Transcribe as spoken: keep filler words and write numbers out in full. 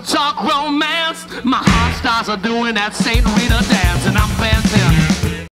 talk romance. My heart stars are doing that Saint Rita dance, and I'm fancy.